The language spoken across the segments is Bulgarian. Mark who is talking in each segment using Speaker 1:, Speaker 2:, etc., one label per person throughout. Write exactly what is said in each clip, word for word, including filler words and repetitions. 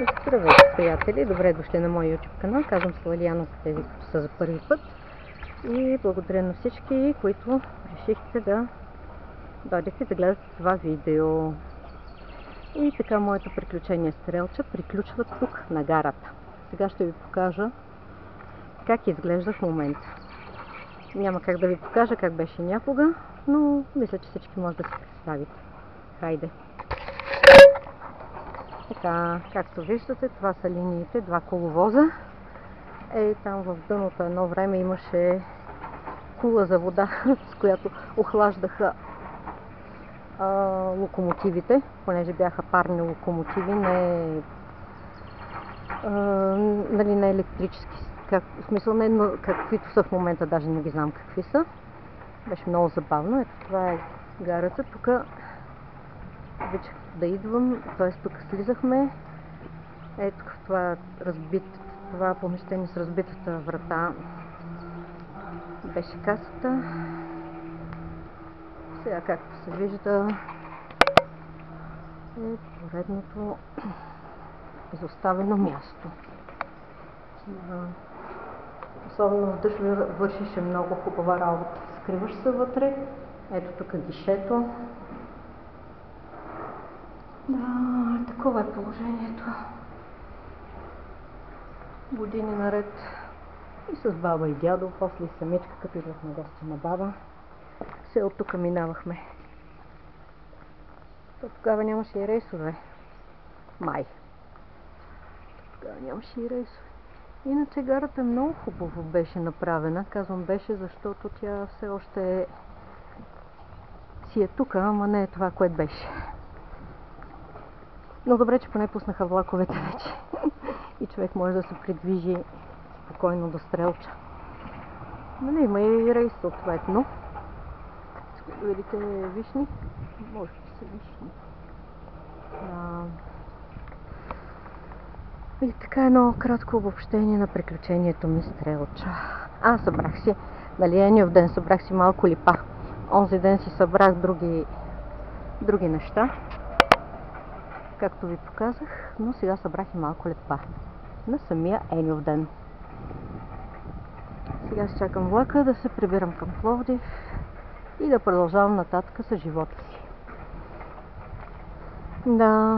Speaker 1: Здравейте, приятели! Добре дошли на моя YouTube канал. Казвам се Лалиана за тези, които са за първи път. И благодаря на всички, които решихте да дойдете да гледате това видео. И така, моето приключение с Стрелча приключва тук на гарата. Сега ще ви покажа как изглежда в момента. Няма как да ви покажа как беше някога, но мисля, че всички може да си представите. Хайде! Така, както виждате, това са линиите, два коловоза. Ей, там в дъното едно време имаше кула за вода, с която охлаждаха а, локомотивите, понеже бяха парни локомотиви, не, а, нали, не електрически, как, в смисъл не, но каквито са в момента, даже не ги знам какви са. Беше много забавно. Ето, това е гарата. Тук обичах да идвам, т.е. тук слизахме. Ето в това разбит, това помещение с разбитата врата беше касата. Сега, както се вижда, е поредното изоставено място. Особено в дъжд вършише много хубава работа. Скриваш се вътре. Ето тук гишето. Да, такова е положението. Години наред и с баба и дядо, после и самичка, като идвах на гости на баба. Все от тук минавахме. То тогава нямаше и рейсове. Май. Тогава нямаше и рейсове. Иначе гарата много хубаво беше направена. Казвам беше, защото тя все още си е тук, ама не е това, което беше. Но добре, че поне пуснаха влаковете вече. И човек може да се придвижи спокойно до Стрелча. Нали, има и рейс съответно. Видите вишни? Може би са вишни. А... И така едно кратко обобщение на приключението ми Стрелча. А, събрах си, нали, едния ден събрах си малко липа. Онзи ден си събрах други, други неща, както ви показах, но сега събрах и малко липа на самия Еньов ден. Сега ще чакам влака да се прибирам към Пловдив и да продължавам нататък с живота си. Да,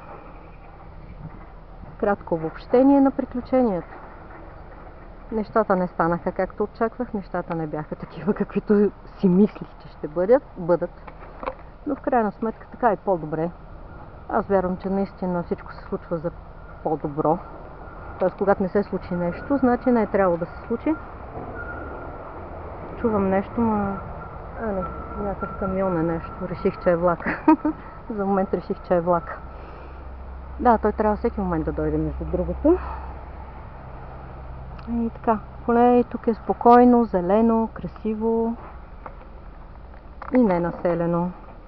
Speaker 1: кратко обобщение на приключението. Нещата не станаха както очаквах, нещата не бяха такива, каквито си мислих, че ще бъдат, бъдат. Но в крайна сметка така е по-добре. Аз вярвам, че наистина всичко се случва за по-добро. Тоест, когато не се случи нещо, значи не е трябвало да се случи. Чувам нещо, ма... А, не, някакъв камион е нещо. Реших, че е влак. За момент реших, че е влак. Да, той трябва всеки момент да дойде, между другото. И така, поне тук е спокойно, зелено, красиво и ненаселено.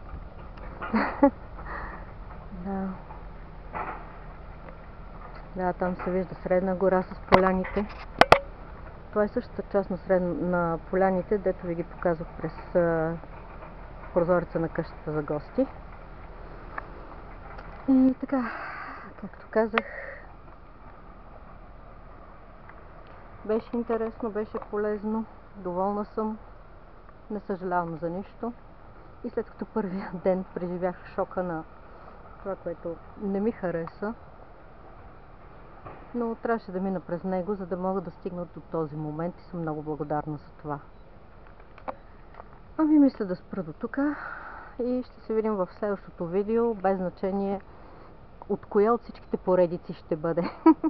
Speaker 1: Да. Да, там се вижда Средна гора с поляните. Това е същата част на, сред... на поляните, дето ви ги показах през а, прозореца на къщата за гости. И така, както казах, беше интересно, беше полезно, доволна съм, не съжалявам за нищо. И след като първия ден преживях шока на това, което не ми хареса, но трябваше да мина през него, за да мога да стигна до този момент и съм много благодарна за това. Ами мисля да спра до тук и ще се видим в следващото видео, без значение от коя от всичките поредици ще бъде.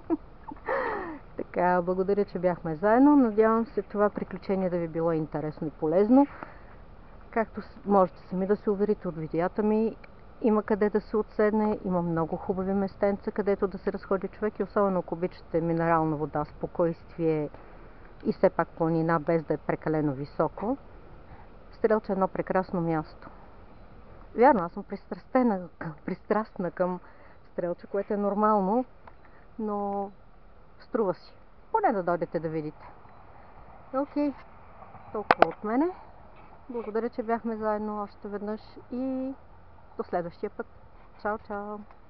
Speaker 1: Така, благодаря, че бяхме заедно. Надявам се това приключение да ви било интересно и полезно. Както можете сами да се уверите от видеята ми, има къде да се отседне, има много хубави местенца, където да се разходи човек и особено ако обичате минерална вода, спокойствие и все пак планина, без да е прекалено високо. Стрелча е едно прекрасно място. Вярно, аз съм пристрастена, пристрастна към Стрелча, което е нормално, но струва си. Поне да дойдете да видите. Окей, толкова от мене. Благодаря, че бяхме заедно още веднъж и до следващия път. Чао, чао!